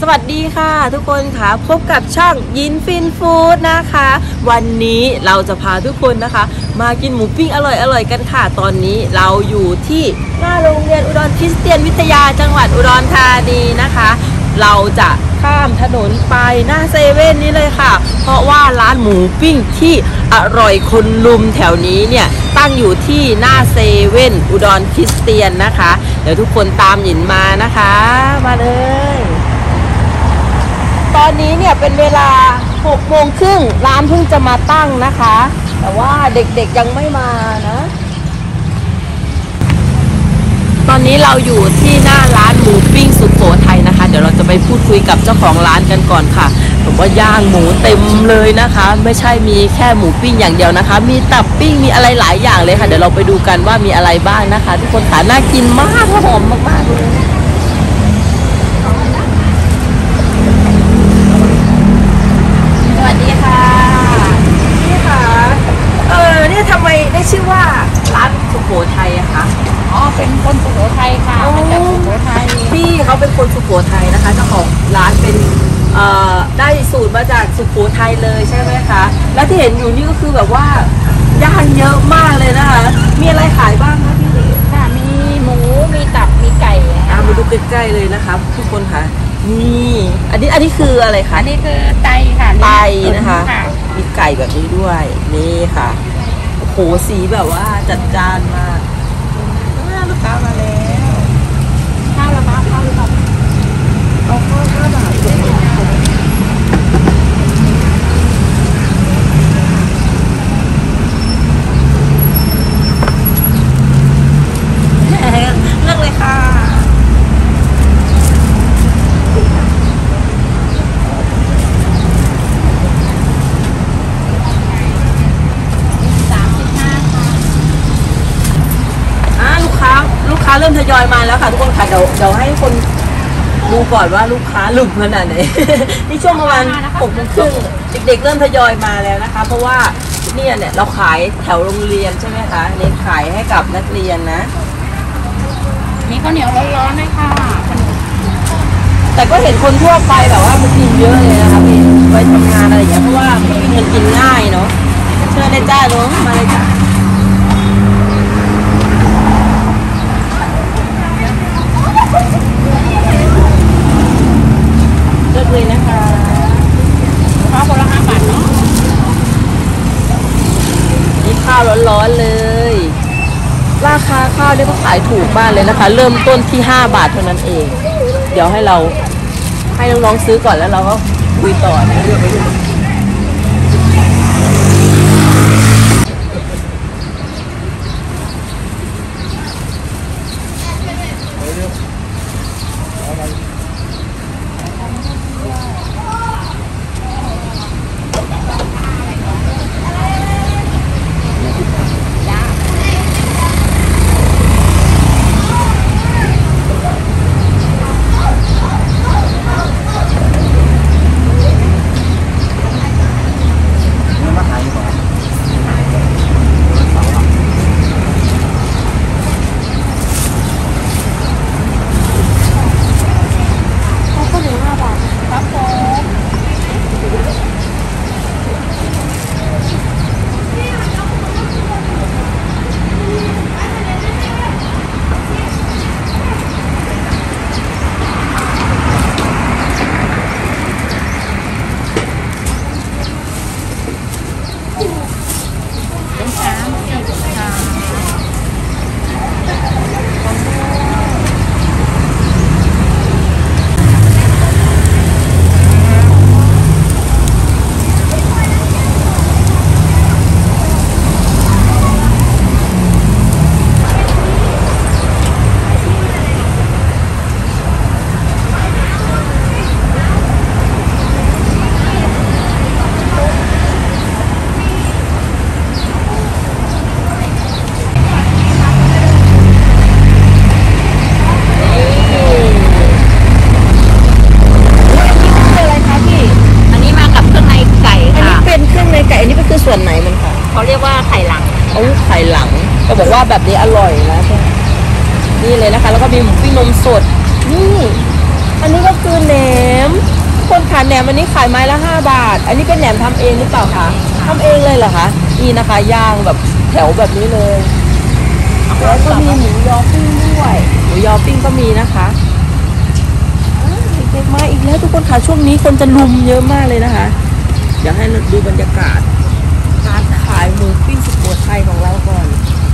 วัสดีค่ะทุกคนค่ะพบกับช่องยินฟินฟู้ดนะคะวันนี้เราจะพาทุกคนนะคะมากินหมูปิ้งอร่อยกันค่ะตอนนี้เราอยู่ที่หน้าโรงเรียนอุดรคริสเตียนวิทยาจังหวัดอุดรธานีนะคะเราจะข้ามถนนไปหน้าเซเว่นนี้เลยค่ะเพราะว่าร้านหมูปิ้งที่อร่อยคนลุมแถวนี้เนี่ยตั้งอยู่ที่หน้าเซเว่นอุดรคริสเตียนนะคะเดี๋ยวทุกคนตามหยินมานะคะมาเลยตอนนี้เนี่ยเป็นเวลา6 โมงครึ่งร้านเพิ่งจะมาตั้งนะคะแต่ว่าเด็กๆยังไม่มานะตอนนี้เราอยู่ที่หน้าร้านหมูปิ้งสุโขทัยนะคะเดี๋ยวเราจะไปพูดคุยกับเจ้าของร้านกันก่อนค่ะบอกว่าย่างหมูเต็มเลยนะคะไม่ใช่มีแค่หมูปิ้งอย่างเดียวนะคะมีตับปิ้งมีอะไรหลายอย่างเลยค่ะเดี๋ยวเราไปดูกันว่ามีอะไรบ้างนะคะทุกคนค่ะน่ากินมากหอมมากๆเลยสวัสดีค่ะนี่ค่ะเนี่ยทำไมได้ชื่อว่าร้านสุโขทัยอะคะอ๋อเป็นคนสุโขทัยค่ะมาจากสุโขทัยพี่เขาเป็นคนสุโขทัยนะคะเจ้าของร้านเป็นได้สูตรมาจากสุโขทัยเลยใช่ไหมคะแล้วที่เห็นอยู่นี่ก็คือแบบว่าย่างเยอะมากเลยนะคะมีอะไรขายบ้างคะพี่ค่ะมีหมูมีตับมีไก่มาดูใกล้ๆเลยนะคะทุกคนค่ะนี่อันนี้คืออะไรคะอันนี้คือไตค่ะไตนะคะมีไก่แบบนี้ด้วยนี่ค่ะโอ้โหสีแบบว่าจัดจ้านมากลูกค้ามาแล้วข้าวละบาทข้าวละบาทเอาข้าว5 บาทเลือกเลยค่ะลูกค้าเริ่มทยอยมาแล้วค่ะทุกคนค่ะเดี๋ยวให้คนดูก่อนว่าลูกค้าหลุดขนาดไหน นี่ช่วงประมาณ6 โมงครึ่งเด็กๆเริ่มทยอยมาแล้วนะคะเพราะว่าเนี่ยเราขายแถวโรงเรียนใช่ไหมคะเน้นขายให้กับนักเรียนนะมีข้าวเหนียวร้อนๆด้วยค่ะแต่ก็เห็นคนทั่วไปแบบว่ามันกินเยอะเลยนะคะพี่ไว้ทำงานอะไรอย่างเงี้ยเพราะว่ามันกินง่ายเนาะเชิญเลยจ้าน้องมาเลยจ้าเลือกเลยนะคะข้าวคนละ5 บาทเนาะนี่ข้าวร้อนๆเลยราคาข้าวเนี่ยก็ขายถูกมากเลยนะคะเริ่มต้นที่5 บาทเท่านั้นเองเดี๋ยวให้น้องๆซื้อก่อนแล้วเราก็คุยต่อนะแบบนี้อร่อยนะนี่เลยนะคะแล้วก็มีหมูปิ้งนมสดนี่อันนี้ก็คือแหนมคนขายแหนมอันนี้ขายไม้ละ5 บาทอันนี้เป็นแหนมทำเองหรือเปล่าคะทำเองเลยเหรอคะนี่นะคะย่างแบบแถวแบบนี้เลยแล้วก็มีหมูยอปิ้งด้วยหมูยอปิ้งก็มีนะคะเด็กๆมาอีกแล้วทุกคนค่ะช่วงนี้คนจะลุมเยอะมากเลยนะคะเดี๋ยวให้ดูบรรยากาศการขายหมูปิ้งสุโขทัยของเราก่อน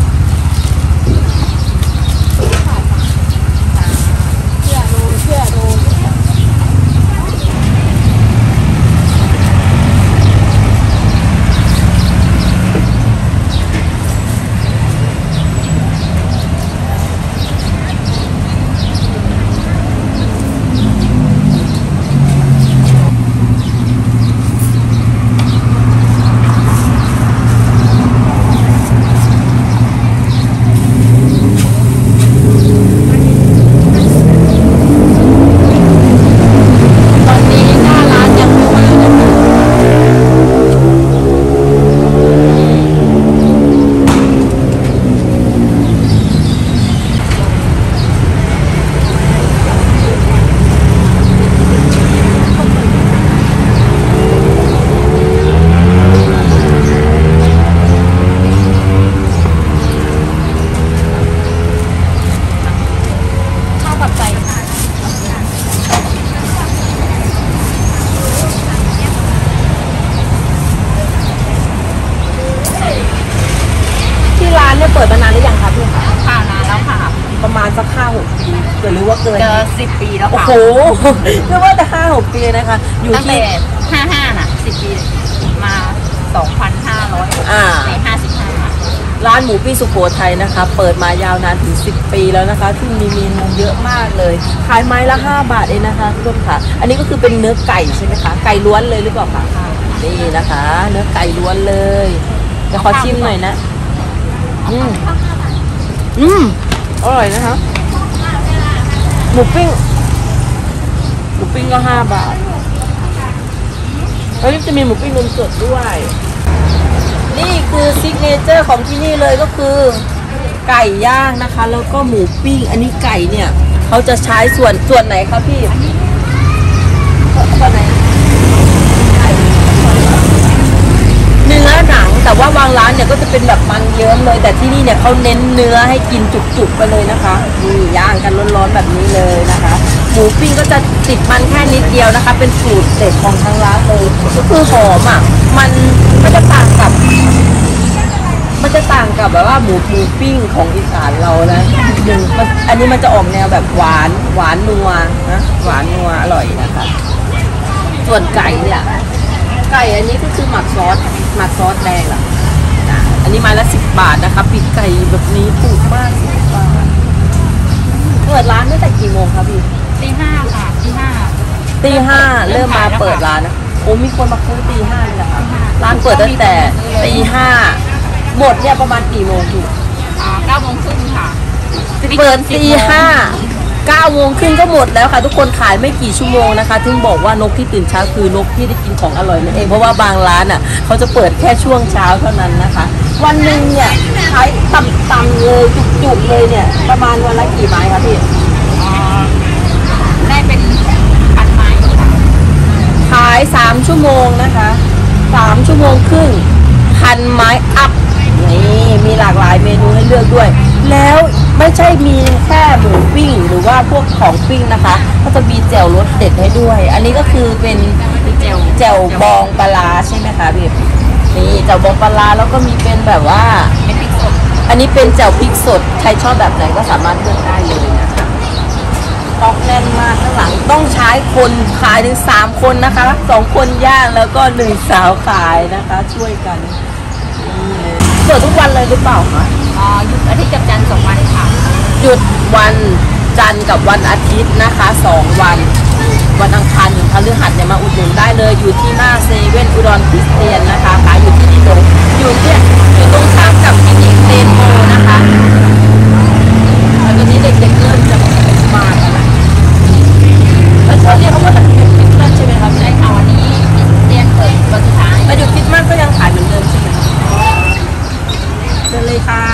เปิดมานานหรือยังคะพี่คะค่ะนานแล้วค่ะประมาณสัก5-6 ปีหรือว่าเกินจะ10 ปีแล้วโอ้ค่ะโหเรียกว่าแต่5-6 ปีนะคะ อยู่ตั้งที่แต่55น่ะ10 ปีมา2,500ใน55 ร้านหมูปิ้งสุโขทัยนะคะ เปิดมายาวนานถึง10 ปีแล้วนะคะที่มีเมนูเยอะมากเลยขายไม้ละ5 บาทเองนะคะทุกคนค่ะอันนี้ก็คือเป็นเนื้อไก่ใช่ไหมคะไก่ล้วนเลยหรือเปล่าคะนี่นะคะ เนื้อไก่ล้วนเลยเดี๋ยวขอชิมหน่อยนะอร่อยนะคะหมูปิ้งก็5 บาทแล้วนี่จะมีหมูปิ้งนมสดด้วยนี่คือซิกเนเจอร์ของที่นี่เลยก็คือไก่ย่างนะคะแล้วก็หมูปิ้งอันนี้ไก่เนี่ยเขาจะใช้ส่วนไหนคะพี่ส่วนไหนเนื้อหนังแต่ว่าบางร้านเนี่ยก็จะเป็นแบบมันเยิ้มเลยแต่ที่นี่เนี่ยเขาเน้นเนื้อให้กินจุกๆไปเลยนะคะนี่ย่างกันร้อนๆแบบนี้เลยนะคะหมูปิ้งก็จะติดมันแค่นิดเดียวนะคะเป็นสูตรเด็ดของทางร้านเลยก็คือหอมอ่ะมันจะต่างกับแบบว่าหมูปิ้งของอีสานเรานะอันนี้มันจะออกแนวแบบหวานนัวนะหวานนัวอร่อยนะคะส่วนไก่เนี่ยไก่อันนี้ก็คือหมักซอสแดงล่ะอันนี้ไม้ละ10 บาทนะคะปีกไก่แบบนี้ถูกมาก10 บาทเปิดร้านตั้งแต่กี่โมงคะพี่ตี 5ค่ะตี 5เริ่มมาเปิดร้านนะโอ้มีคนมาซื้อตี 5เลยนะคะร้านเปิดตั้งแต่ตี 5หมดเนี่ยประมาณกี่โมงถูก 9 โมงครึ่งค่ะเปิดตี 9 โมงครึ่งก็หมดแล้วค่ะทุกคนขายไม่กี่ชั่วโมงนะคะถึงบอกว่านกที่ตื่นเช้าคือนกที่ได้กินของอร่อยนั่นเองเพราะว่าบางร้านอ่ะเขาจะเปิดแค่ช่วงเช้าเท่านั้นนะคะวันหนึ่งเนี่ยขายต่ำๆเลยจุกๆเลยเนี่ยประมาณวันละกี่ไม้คะพี่ได้เป็น1,000 ไม้ค่ะขาย3 ชั่วโมงนะคะ3 ชั่วโมงครึ่ง1,000 ไม้อัพนี่มีหลากหลายเมนูให้เลือกด้วยแล้วไม่ใช่มีแค่หมูปิ้งหรือว่าพวกของปิ้งนะคะก็จะมีแจ่วรสเด็ดให้ด้วยอันนี้ก็คือเป็นแจ่วบองปลาใช่ไหมคะพี่นี่แจ่วบองปลาแล้วก็มีเป็นแบบว่าเป็นพริกสดอันนี้เป็นแจ่วพริกสดใครชอบแบบไหนก็สามารถเลือกได้เลยนะคะต้องแน่นมากข้างหลังต้องใช้คนขายถึง3 คนนะคะ2 คนย่างแล้วก็1 สาวขายนะคะช่วยกันเปิดทุกวันเลยหรือเปล่าคะหยุดอาทิตย์กับจันทร์2 วันค่ะหยุดวันจันทร์กับวันอาทิตย์นะคะ2 วันวันอังคารถึงพฤหัสเนี่ยมาอุดหนุนได้เลยอยู่ที่หน้าเซเว่นอุดรคริสเตียนนะคะขายอยู่ที่นี่เลยอยู่ตรงข้ามกับคลินิกเซนโมนะคะแล้วตอนนี้เด็กๆเริ่มจะมาแล้วนะแล้วช่วงนี้เขาก็จะหยุดคริสต์มาสใช่ไหมครับใช่ค่ะวันนี้เรียนเปิดวันสุดท้ายแล้วหยุดคริสต์มาสก็ยังขายเหมือนเดิมใช่ไหมเชิญเลยค่ะ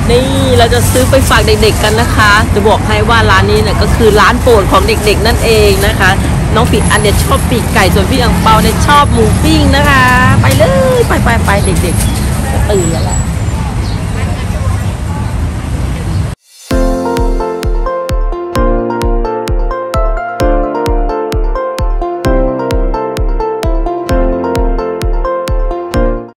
นี่เราจะซื้อไปฝากเด็กๆกันนะคะ จะบอกให้ว่าร้านนี้เนี่ยก็คือร้านโปรดของเด็กๆนั่นเองนะคะ น้องปีอันเนี่ยชอบปีกไก่ส่วนพี่อังเปาเนี่ยชอบหมูปิ้งนะคะ ไปเลยไปเด็กๆจะตื่นแล้วล่ะ